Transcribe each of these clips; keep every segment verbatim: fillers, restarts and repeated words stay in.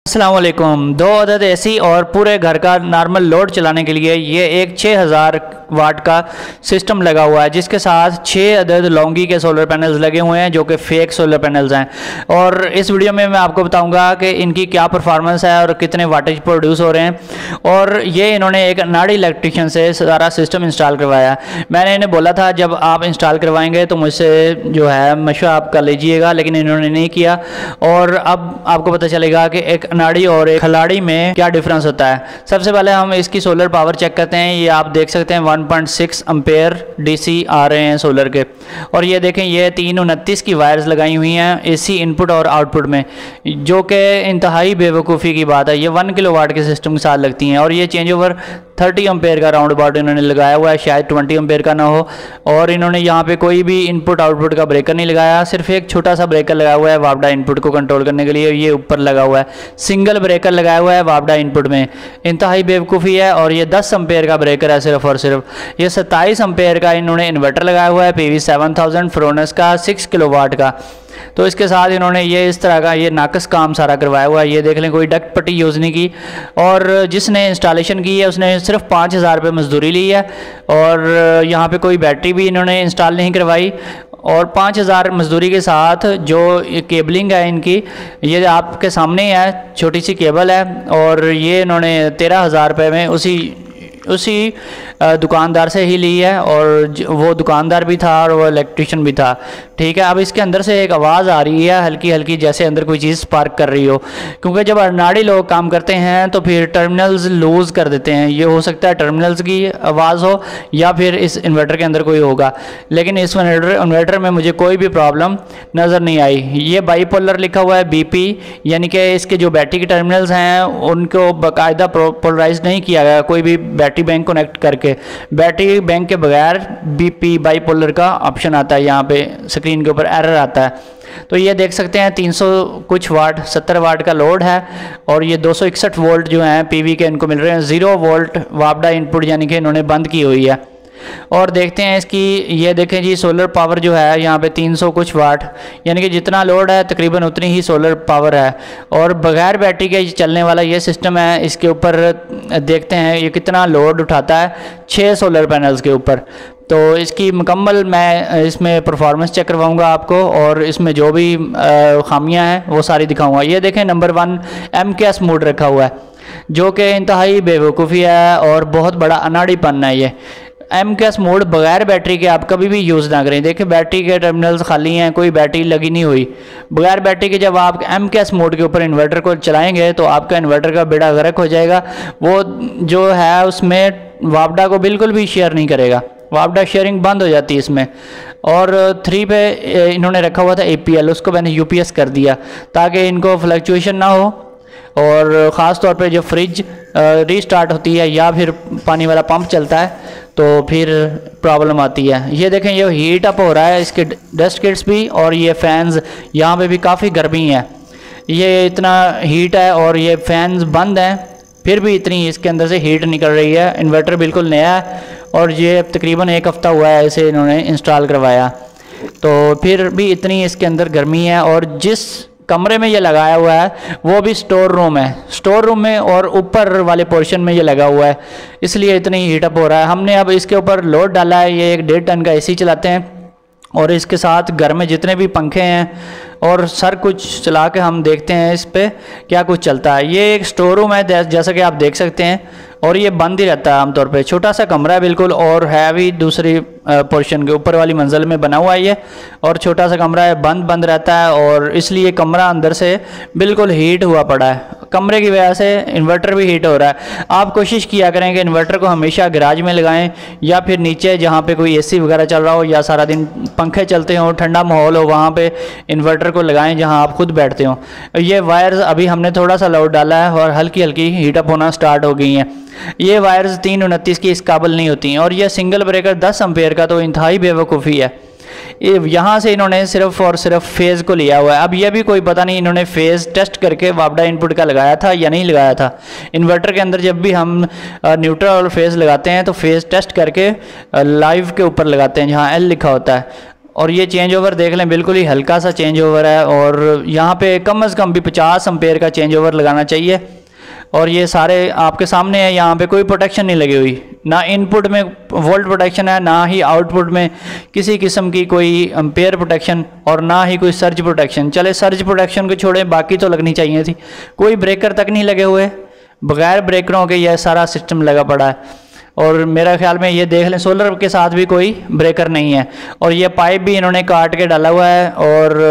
अस्सलाम वालेकुम। दो अदद एसी और पूरे घर का नॉर्मल लोड चलाने के लिए ये एक छः हज़ार वाट का सिस्टम लगा हुआ है, जिसके साथ छः अदद लॉन्गी के सोलर पैनल्स लगे हुए हैं जो कि फेक सोलर पैनल्स हैं। और इस वीडियो में मैं आपको बताऊंगा कि इनकी क्या परफॉर्मेंस है और कितने वाटेज प्रोड्यूस हो रहे हैं। और ये इन्होंने एक अनाड़ी इलेक्ट्रिशियन से सारा सिस्टम इंस्टॉल करवाया। मैंने इन्हें बोला था जब आप इंस्टॉल करवाएंगे तो मुझसे जो है मशवरा आप कर लीजिएगा, लेकिन इन्होंने नहीं किया। और अब आपको पता चलेगा कि एक अनाड़ी और एक खिलाड़ी में क्या डिफरेंस होता है। सबसे पहले हम इसकी सोलर पावर चेक करते हैं। ये आप देख सकते हैं one point six ampere DC आ रहे हैं सोलर के। और ये देखें ये तीन उनतीस की वायर्स लगाई हुई हैं एसी इनपुट और आउटपुट में, जो कि इंतहाई बेवकूफ़ी की बात है। ये वन किलो वाट के सिस्टम के साथ लगती हैं। और ये चेंज ओवर थर्टी एम्पेयर का राउंड अबाउट इन्होंने लगाया हुआ है, शायद ट्वेंटी एम्पेयर का ना हो। और इन्होंने यहाँ पे कोई भी इनपुट आउटपुट का ब्रेकर नहीं लगाया, सिर्फ एक छोटा सा ब्रेकर लगाया हुआ है वापडा इनपुट को कंट्रोल करने के लिए। ये ऊपर लगा हुआ है, सिंगल ब्रेकर लगाया हुआ है वापडा इनपुट में। इंतहाई बेवकूफ़ी है। और ये दस एम्पेयर का ब्रेकर है सिर्फ और सिर्फ। ये सत्ताईस एम्पेयर का इन्होंने इन्वर्टर लगाया हुआ है P V seven thousand Fronius का सिक्स किलो वाट का। तो इसके साथ इन्होंने ये इस तरह का ये नाकस काम सारा करवाया हुआ है। ये देख लें, कोई डक्ट पट्टी यूज़ नहीं की। और जिसने इंस्टॉलेशन की है उसने सिर्फ पाँच हज़ार रुपये मजदूरी ली है। और यहाँ पे कोई बैटरी भी इन्होंने इंस्टॉल नहीं करवाई। और पाँच हज़ार मजदूरी के साथ जो केबलिंग है इनकी, ये आपके सामने ही है, छोटी सी केबल है। और ये इन्होंने तेरह हज़ार रुपये में उसी उसी दुकानदार से ही ली है। और वो दुकानदार भी था और वो इलेक्ट्रिशियन भी था। ठीक है, अब इसके अंदर से एक आवाज़ आ रही है हल्की हल्की, जैसे अंदर कोई चीज़ स्पार्क कर रही हो। क्योंकि जब अनाड़ी लोग काम करते हैं तो फिर टर्मिनल्स लूज़ कर देते हैं। ये हो सकता है टर्मिनल्स की आवाज़ हो या फिर इस इन्वर्टर के अंदर कोई होगा, लेकिन इस इन्वर्टर इन्वर्टर में मुझे कोई भी प्रॉब्लम नज़र नहीं आई। ये बाईपोलर लिखा हुआ है बीपी, यानी कि इसके जो बैटरी के टर्मिनल्स हैं उनको बाकायदा पोलराइज नहीं किया गया कोई भी बैटरी बैंक कनेक्ट करके। बैटरी बैंक के बगैर बीपी बाईपोलर का ऑप्शन आता है, यहाँ पे स्क्रीन के ऊपर एरर आता है। तो ये देख सकते हैं तीन सौ कुछ वाट सत्तर वाट का लोड है। और ये दो सौ इकसठ वोल्ट जो हैं पीवी के इनको मिल रहे हैं। ज़ीरो वोल्ट वापडा इनपुट यानी कि इन्होंने बंद की हुई है। और देखते हैं इसकी, ये देखें जी सोलर पावर जो है यहाँ पे तीन सौ कुछ वाट, यानी कि जितना लोड है तकरीबन उतनी ही सोलर पावर है। और बगैर बैटरी के चलने वाला ये सिस्टम है। इसके ऊपर देखते हैं ये कितना लोड उठाता है, छः सोलर पैनल्स के ऊपर। तो इसकी मुकम्मल मैं इसमें परफॉर्मेंस चेक करवाऊंगा आपको, और इसमें जो भी खामियां हैं वो सारी दिखाऊंगा। ये देखें number one M K S mode रखा हुआ है, जो कि इंतहाई बेवकूफ़ी है और बहुत बड़ा अनाड़ीपन है। ये एम के एस मोड बगैर बैटरी के आप कभी भी यूज़ ना करें। देखिए बैटरी के टर्मिनल्स खाली हैं, कोई बैटरी लगी नहीं हुई। बगैर बैटरी के जब आप एम के एस मोड के ऊपर इन्वर्टर को चलाएंगे तो आपका इन्वर्टर का बेड़ा गर्क हो जाएगा। वो जो है उसमें वापडा को बिल्कुल भी शेयर नहीं करेगा, वापडा शेयरिंग बंद हो जाती है इसमें। और थ्री पे इन्होंने रखा हुआ था ए पी एल, उसको मैंने यू पी एस कर दिया ताकि इनको फ्लक्चुएशन ना हो। और ख़ास तौर पे जब फ्रिज रीस्टार्ट होती है या फिर पानी वाला पंप चलता है तो फिर प्रॉब्लम आती है। ये देखें ये हीट अप हो रहा है, इसके डस्ट किट्स भी और ये फैंस यहाँ पे भी काफ़ी गर्मी है। ये इतना हीट है और ये फैंस बंद हैं फिर भी इतनी इसके अंदर से हीट निकल रही है। इन्वर्टर बिल्कुल नया है और ये तकरीबन एक हफ़्ता हुआ है इसे इन्होंने इंस्टॉल करवाया, तो फिर भी इतनी इसके अंदर गर्मी है। और जिस कमरे में ये लगाया हुआ है वो भी स्टोर रूम है, स्टोर रूम में और ऊपर वाले पोर्शन में ये लगा हुआ है, इसलिए इतनी हीटअप हो रहा है। हमने अब इसके ऊपर लोड डाला है। ये एक डेढ़ टन का एसी चलाते हैं और इसके साथ घर में जितने भी पंखे हैं और सर कुछ चला के हम देखते हैं इस पर क्या कुछ चलता है। ये एक स्टोर रूम है जैसा कि आप देख सकते हैं, और ये बंद ही रहता है आमतौर पे। छोटा सा कमरा है बिल्कुल, और है भी दूसरी पोर्शन के ऊपर वाली मंजिल में बना हुआ है ये, और छोटा सा कमरा है, बंद बंद रहता है। और इसलिए कमरा अंदर से बिल्कुल हीट हुआ पड़ा है। कमरे की वजह से इन्वर्टर भी हीट हो रहा है। आप कोशिश किया करें कि इन्वर्टर को हमेशा गैराज में लगाएं या फिर नीचे जहाँ पे कोई एसी वगैरह चल रहा हो या सारा दिन पंखे चलते हों, ठंडा माहौल हो, वहाँ पे इन्वर्टर को लगाएं जहाँ आप खुद बैठते हों। ये वायर्स अभी हमने थोड़ा सा लोड डाला है और हल्की हल्की हीटअप होना स्टार्ट हो गई हैं। ये वायर्स तीन उनतीस की इस काबिल नहीं होती हैं। और ये सिंगल ब्रेकर दस एम्पेयर का तो इंतहाई बेवकूफ़ी है। यहाँ से इन्होंने सिर्फ और सिर्फ फेज़ को लिया हुआ है। अब यह भी कोई पता नहीं इन्होंने फेज़ टेस्ट करके वापडा इनपुट का लगाया था या नहीं लगाया था। इन्वर्टर के अंदर जब भी हम न्यूट्रल और फेज़ लगाते हैं तो फेज़ टेस्ट करके लाइव के ऊपर लगाते हैं जहाँ एल लिखा होता है। और ये चेंज ओवर देख लें, बिल्कुल ही हल्का सा चेंज ओवर है, और यहाँ पे कम अज़ कम भी पचास एम्पेयर का चेंज ओवर लगाना चाहिए। और ये सारे आपके सामने है, यहाँ पे कोई प्रोटेक्शन नहीं लगी हुई, ना इनपुट में वोल्ट प्रोटेक्शन है, ना ही आउटपुट में किसी किस्म की कोई एम्पेयर प्रोटेक्शन, और ना ही कोई सर्ज प्रोटेक्शन। चले सर्ज प्रोटेक्शन को छोड़ें, बाकी तो लगनी चाहिए थी। कोई ब्रेकर तक नहीं लगे हुए, बगैर ब्रेकरों के यह सारा सिस्टम लगा पड़ा है। और मेरा ख्याल में ये देख लें, सोलर के साथ भी कोई ब्रेकर नहीं है, और ये पाइप भी इन्होंने काट के डाला हुआ है, और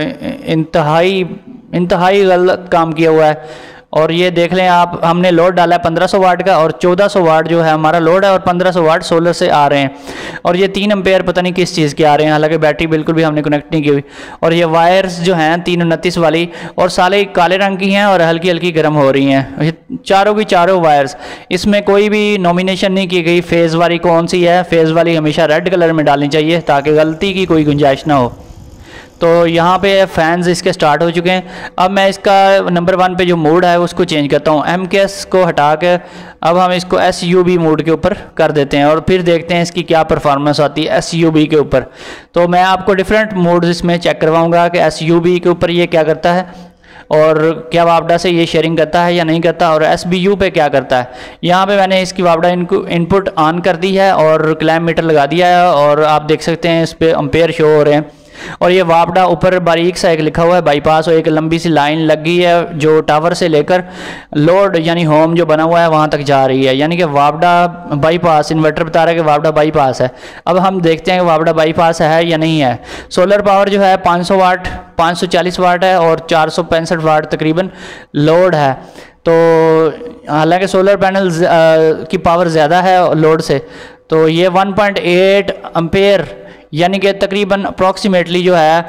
इंतहाई इंतहाई गलत काम किया हुआ है। और ये देख लें आप, हमने लोड डाला है पंद्रह सौ वाट का, और चौदह सौ वाट जो है हमारा लोड है, और पंद्रह सौ वाट सोलर से आ रहे हैं। और ये तीन एम्पेयर पता नहीं किस चीज़ के आ रहे हैं, हालांकि बैटरी बिल्कुल भी हमने कनेक्ट नहीं की हुई। और ये वायर्स जो हैं तीन उनतीस वाली, और साले काले रंग की हैं और हल्की हल्की गर्म हो रही हैं, ये चारों की चारों वायर्स। इसमें कोई भी नॉमिनेशन नहीं की गई फेज़ वाली कौन सी है। फेज़ वाली हमेशा रेड कलर में डालनी चाहिए ताकि गलती की कोई गुंजाइश ना हो। तो यहाँ पे फैंस इसके स्टार्ट हो चुके हैं। अब मैं इसका नंबर वन पे जो मोड है उसको चेंज करता हूँ। एम के एस को हटा के अब हम इसको एस यू बी मोड के ऊपर कर देते हैं, और फिर देखते हैं इसकी क्या परफॉर्मेंस आती है एस यू बी के ऊपर। तो मैं आपको डिफरेंट मोड्स इसमें चेक करवाऊँगा कि एस यू बी के ऊपर ये क्या करता है, और क्या वापडा से ये शेयरिंग करता है या नहीं करता, और एस बी यू पे क्या करता है। यहाँ पे मैंने इसकी वापडा इनको इनपुट ऑन कर दी है और क्लैम मीटर लगा दिया है, और आप देख सकते हैं इस पर अम्पेयर शो हो रहे हैं। और ये वापडा ऊपर बारीक सा एक लिखा हुआ है बाईपास, और एक लंबी सी लाइन लगी है जो टावर से लेकर लोड यानी होम जो बना हुआ है वहाँ तक जा रही है, यानी कि वापडा बाईपास। इन्वर्टर बता रहा है कि वापडा बाईपास है। अब हम देखते हैं कि वापडा बाईपास है या नहीं है। सोलर पावर जो है पाँच सौ वाट पाँच सौ चालीस वाट है, और चार सौ पैंसठ वाट तकरीबन लोड है। तो हालांकि सोलर पैनल की पावर ज़्यादा है लोड से, तो ये वन पॉइंट एट एम्पेयर यानी कि तकरीबन अप्रॉक्सीमेटली जो है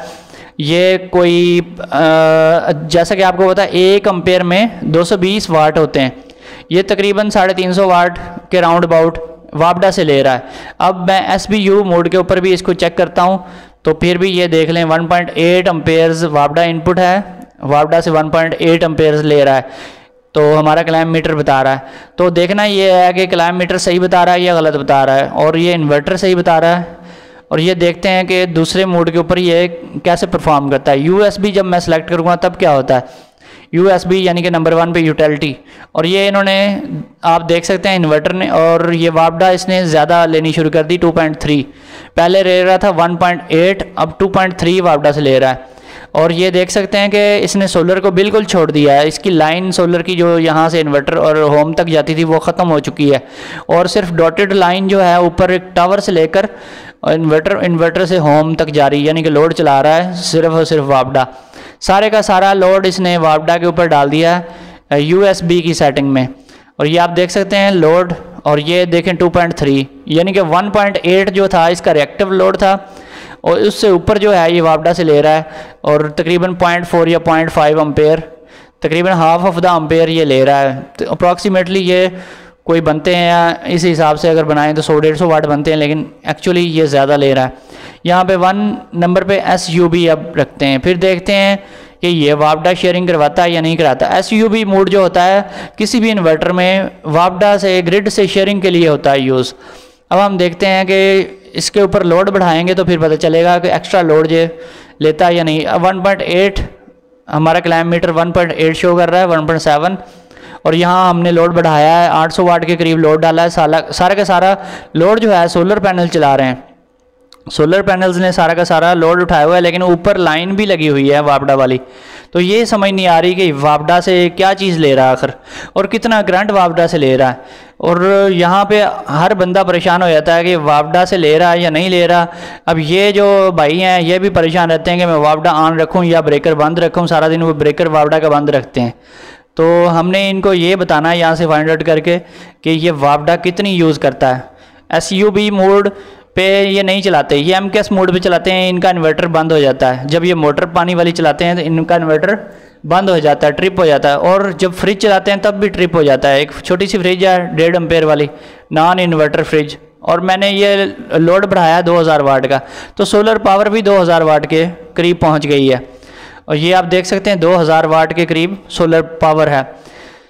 ये कोई आ, जैसा कि आपको पता है एक एम्पेयर में दो सौ बीस वाट होते हैं, ये तकरीबन साढ़े तीन सौ वाट के राउंड अबाउट वापडा से ले रहा है। अब मैं एस बी यू मोड के ऊपर भी इसको चेक करता हूँ, तो फिर भी ये देख लें वन पॉइंट एट एम्पेयर्स वापडा इनपुट है, वापडा से वन पॉइंट एट एम्पेयर्स ले रहा है, तो हमारा क्लाइम मीटर बता रहा है। तो देखना ये है कि क्लाइम मीटर सही बता रहा है या गलत बता रहा है, और ये इन्वर्टर सही बता रहा है। और ये देखते हैं कि दूसरे मोड के ऊपर ये कैसे परफॉर्म करता है। यूएसबी जब मैं सेलेक्ट करूँगा तब क्या होता है, यूएसबी यानी कि नंबर वन पे यूटिलिटी, और ये इन्होंने आप देख सकते हैं इन्वर्टर ने, और ये वापडा इसने ज़्यादा लेनी शुरू कर दी टू पॉइंट थ्री, पहले ले रहा था वन पॉइंट एट, अब टू पॉइंट थ्री वापडा से ले रहा है। और ये देख सकते हैं कि इसने सोलर को बिल्कुल छोड़ दिया है, इसकी लाइन सोलर की जो यहाँ से इन्वर्टर और होम तक जाती थी वो ख़त्म हो चुकी है, और सिर्फ डॉटेड लाइन जो है ऊपर एक टावर से लेकर इन्वर्टर इन्वर्टर से होम तक जा रही है, यानी कि लोड चला रहा है सिर्फ और सिर्फ वापडा। सारे का सारा लोड इसने वापडा के ऊपर डाल दिया है यूएसबी की सेटिंग में। और ये आप देख सकते हैं लोड, और ये देखें टू पॉइंट थ्री, यानी कि वन पॉइंट एट जो था इसका रिएक्टिव लोड था, और उससे ऊपर जो है ये वापडा से ले रहा है, और तकरीबन पॉइंट फोर या पॉइंट फाइव अम्पेयर, तकरीबन हाफ ऑफ द अम्पेयर ये ले रहा है। तो अप्रॉक्सीमेटली ये कोई बनते हैं या इस हिसाब से अगर बनाएं तो सौ डेढ़ सौ वाट बनते हैं, लेकिन एक्चुअली ये ज़्यादा ले रहा है। यहाँ पे वन नंबर पे एस यू बी अब रखते हैं, फिर देखते हैं कि ये वापडा शेयरिंग करवाता है या नहीं कराता। एस यू बी मोड जो होता है किसी भी इन्वर्टर में वापडा से ग्रिड से शेयरिंग के लिए होता है यूज़। अब हम देखते हैं कि इसके ऊपर लोड बढ़ाएंगे तो फिर पता चलेगा कि एक्स्ट्रा लोड जो लेता है या नहीं। अब वन पॉइंट एट हमारा clamp meter one point eight show कर रहा है, वन पॉइंट सेवन, और यहाँ हमने लोड बढ़ाया है, आठ सौ वाट के करीब लोड डाला है। सारा सारा का सारा लोड जो है सोलर पैनल चला रहे हैं, सोलर पैनल्स ने सारा का सारा लोड उठाया हुआ है, लेकिन ऊपर लाइन भी लगी हुई है वापडा वाली। तो ये समझ नहीं आ रही कि वापडा से क्या चीज़ ले रहा है आखिर, और कितना करंट वापडा से ले रहा है। और यहाँ पे हर बंदा परेशान हो जाता है कि वापडा से ले रहा है या नहीं ले रहा। अब ये जो भाई हैं ये भी परेशान रहते हैं कि मैं वापडा ऑन रखूँ या ब्रेकर बंद रखूँ, सारा दिन वो ब्रेकर वापडा का बंद रखते हैं। तो हमने इनको ये बताना है यहाँ से फाइंड आउट करके कि ये वापडा कितनी यूज़ करता है। एस यू बी मोड पे ये नहीं चलाते, ये एम के एस मोड पे चलाते हैं, इनका इन्वर्टर बंद हो जाता है। जब ये मोटर पानी वाली चलाते हैं तो इनका इन्वर्टर बंद हो जाता है, ट्रिप हो जाता है। और जब फ्रिज चलाते हैं तब भी ट्रिप हो जाता है। एक छोटी सी फ्रिज है डेढ़ एम्पेयर वाली नॉन इन्वर्टर फ्रिज, और मैंने ये लोड बढ़ाया दो हज़ार वाट का, तो सोलर पावर भी दो हज़ार वाट के करीब पहुँच गई है। और ये आप देख सकते हैं दो हज़ार वाट के करीब सोलर पावर है।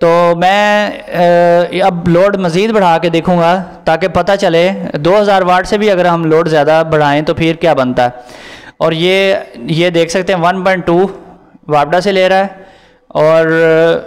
तो मैं अब लोड मज़ीद बढ़ा के देखूँगा ताकि पता चले दो हज़ार वाट से भी अगर हम लोड ज़्यादा बढ़ाएं तो फिर क्या बनता है। और ये ये देख सकते हैं वन पॉइंट टू वापडा से ले रहा है, और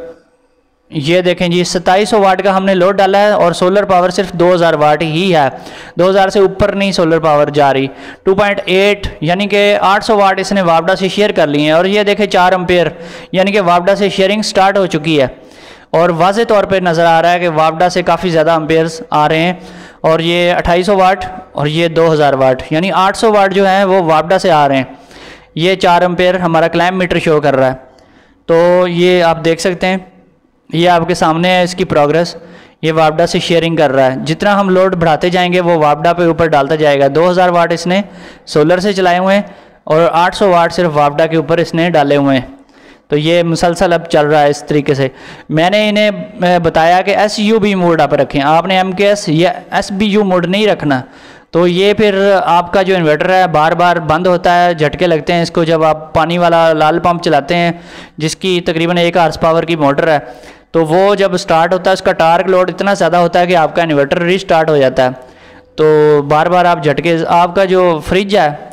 ये देखें जी सत्ताईस सौ वाट का हमने लोड डाला है और सोलर पावर सिर्फ दो हज़ार वाट ही है, दो हज़ार से ऊपर नहीं सोलर पावर जा रही। टू पॉइंट एट यानी कि आठ सौ वाट इसने वापडा से शेयर कर लिए हैं। और ये देखें चार एम्पेयर यानी कि वापडा से शेयरिंग स्टार्ट हो चुकी है और वाज़े तौर पे नज़र आ रहा है कि वापडा से काफ़ी ज़्यादा एम्पेयर्स आ रहे हैं। और ये अट्ठाईस सौ वाट और ये दो हज़ार वाट यानी आठ सौ वाट जो है वो वापडा से आ रहे हैं। ये चार एम्पेयर हमारा क्लैम्प मीटर शो कर रहा है। तो ये आप देख सकते हैं, ये आपके सामने है इसकी प्रोग्रेस। ये वापडा से शेयरिंग कर रहा है, जितना हम लोड बढ़ाते जाएंगे वो वापडा पे ऊपर डालता जाएगा। दो हज़ार वाट इसने सोलर से चलाए हुए हैं और आठ सौ वाट सिर्फ वापडा के ऊपर इसने डाले हुए हैं। तो ये मुसलसल अब चल रहा है इस तरीके से। मैंने इन्हें बताया कि एस यू बी मोड आप रखें, आपने एम के एस या एस बी यू मोड नहीं रखना। तो ये फिर आपका जो इन्वर्टर है बार बार बंद होता है, झटके लगते हैं इसको जब आप पानी वाला लाल पंप चलाते हैं जिसकी तकरीबन एक हार्स पावर की मोटर है। तो वो जब स्टार्ट होता है उसका टार्क लोड इतना ज़्यादा होता है कि आपका इन्वर्टर रीस्टार्ट हो जाता है। तो बार बार आप झटके, आपका जो फ्रिज है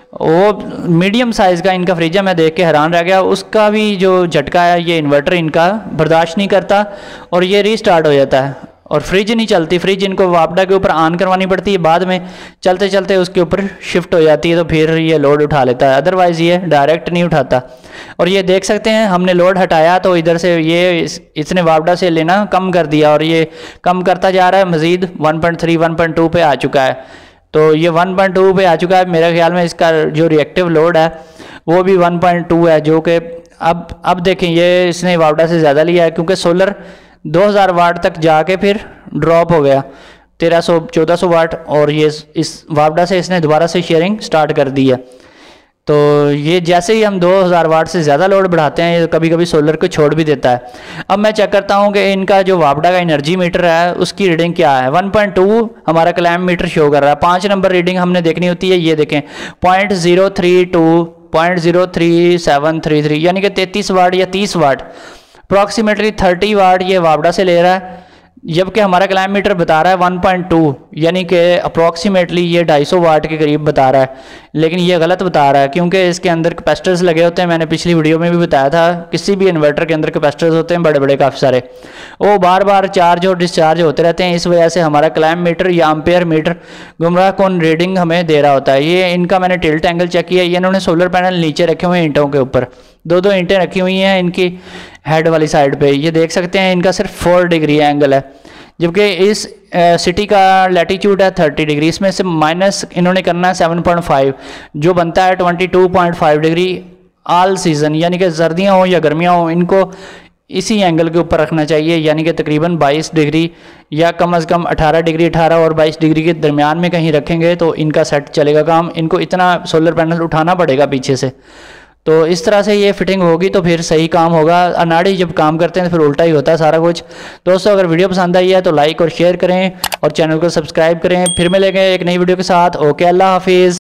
वो मीडियम साइज़ का इनका फ्रिज है, मैं देख के हैरान रह गया, उसका भी जो झटका है ये इन्वर्टर इनका बर्दाश्त नहीं करता और ये रीस्टार्ट हो जाता है और फ्रिज नहीं चलती। फ्रिज इनको वापडा के ऊपर ऑन करवानी पड़ती है, बाद में चलते चलते उसके ऊपर शिफ्ट हो जाती है तो फिर ये लोड उठा लेता है, अदरवाइज़ ये डायरेक्ट नहीं उठाता। और ये देख सकते हैं हमने लोड हटाया तो इधर से ये इस, इसने वापडा से लेना कम कर दिया और ये कम करता जा रहा है, मज़ीद one point three one point two पे आ चुका है। तो ये वन पॉइंट टू पे आ चुका है। मेरे ख्याल में इसका जो रिएक्टिव लोड है वो भी वन पॉइंट टू है, जो कि अब अब देखें ये इसने वापडा से ज़्यादा लिया है क्योंकि सोलर दो हज़ार वाट तक जाके फिर ड्रॉप हो गया तेरह सौ चौदह सौ वाट, और ये इस वापडा से इसने दोबारा से शेयरिंग स्टार्ट कर दी है। तो ये जैसे ही हम दो हज़ार वाट से ज़्यादा लोड बढ़ाते हैं ये कभी कभी सोलर को छोड़ भी देता है। अब मैं चेक करता हूँ कि इनका जो वापडा का एनर्जी मीटर है उसकी रीडिंग क्या है। वन पॉइंट टू हमारा क्लैम्प मीटर शो कर रहा है। पाँच नंबर रीडिंग हमने देखनी होती है, ये देखें point zero three two point zero three seven three three यानी कि तैंतीस वाट या तीस वाट, अप्रॉक्सीमेटली थर्टी वाट ये वापडा से ले रहा है, जबकि हमारा क्लैम्प मीटर बता रहा है वन पॉइंट टू यानी कि अप्रॉक्सीमेटली ये ढाई सौ वाट के करीब बता रहा है। लेकिन ये गलत बता रहा है क्योंकि इसके अंदर कैपेसिटर्स लगे होते हैं। मैंने पिछली वीडियो में भी बताया था किसी भी इन्वर्टर के अंदर कैपेसिटर्स होते हैं बड़े बड़े काफ़ी सारे, वो बार बार चार्ज और डिस्चार्ज होते रहते हैं। इस वजह से हमारा क्लैम्प मीटर या एम्पेयर मीटर गुमराह कौन रीडिंग हमें दे रहा होता है। ये इनका मैंने टिल्ट एंगल चेक किया, ये इन्होंने सोलर पैनल नीचे रखे हुए हैं ईंटों के ऊपर, दो दो ईंटें रखी हुई हैं इनकी हेड वाली साइड पे। ये देख सकते हैं इनका सिर्फ फोर डिग्री एंगल है, जबकि इस सिटी का लैटीट्यूड है थर्टी डिग्री, इसमें से माइनस इन्होंने करना है सेवन पॉइंट फाइव जो बनता है twenty two point five degree all season, यानी कि सर्दियाँ हों या गर्मियाँ हों इनको इसी एंगल के ऊपर रखना चाहिए, यानी कि तकरीबन बाईस डिग्री या कम अज़ कम अठारह डिग्री अठारह और बाईस डिग्री के दरमियान में कहीं रखेंगे तो इनका सेट चलेगा काम। इनको इतना सोलर पैनल उठाना पड़ेगा पीछे से, तो इस तरह से ये फिटिंग होगी तो फिर सही काम होगा। अनाड़ी जब काम करते हैं तो फिर उल्टा ही होता है सारा कुछ। दोस्तों अगर वीडियो पसंद आई है तो लाइक और शेयर करें और चैनल को सब्सक्राइब करें। फिर मिलेंगे एक नई वीडियो के साथ। ओके, अल्लाह हाफिज़।